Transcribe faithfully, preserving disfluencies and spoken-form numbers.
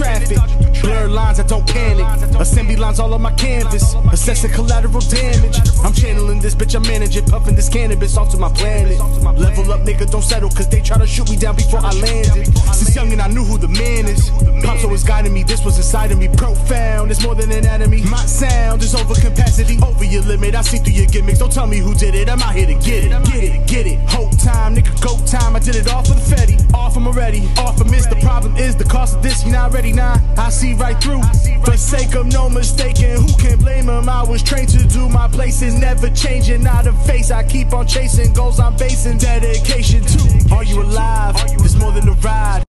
traffic. Blurred lines, I don't panic. Assembly lines all on my canvas. Assessing collateral damage. I'm channeling this bitch, I manage it. Puffing this cannabis off to my planet. Level up, nigga, don't settle, cause they try to shoot me down before I landed. Since young and I knew who the man is. Pops always guiding me, this was inside of me. Profound, it's more than anatomy. My sound is over capacity. Over your limit, I see through your gimmicks. Don't tell me who did it, I'm out here to get it. Get it, get it. Whole time, nigga, go time. I did it all for the Fetty. Off, I'm already. Off, I missed. The problem is the cost of this, you not ready now. Nah, I see right through. For sake of no mistaking, who can blame him? I was trained to do my places, never changing. Not a face, I keep on chasing goals I'm basing dedication to. Are you alive? There's more than a ride.